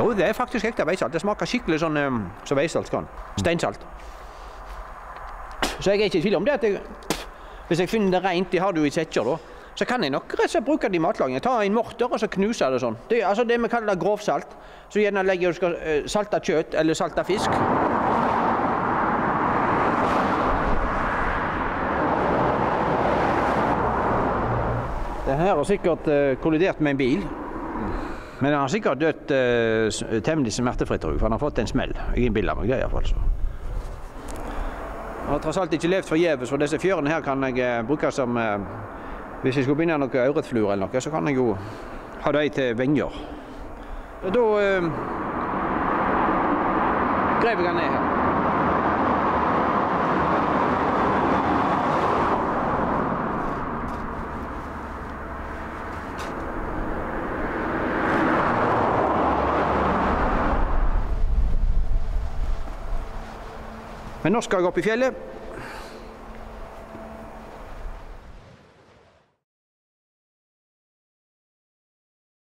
Jo, det er faktisk ekte veisalt. Det smaker skikkelig sånn som veisalt skal. Steinsalt. Så jeg er ikke i tvil om det at hvis jeg finner det rent, de har det jo i sekker da, så kan jeg nok rett og slett bruke det i matlaging. Jeg tar en morter og så knuser det sånn. Det er altså det vi kaller grovsalt. Så gjerne legger du skal salte kjøtt eller salte fisk. Den her har sikkert kollidert med en bil. Men han har sikkert dødt temmelig smertefritt, for han har fått en smell. Jeg innbiller meg det i hvert fall. Så. Jeg har tross alt ikke levd forgjeves, for disse fjørene her kan jeg bruke som... hvis jeg skulle begynne noe ørretfluer eller noe, så kan jeg jo ha dem til venger. Og da grev jeg den ned her. Men nå skal jeg opp i fjellet.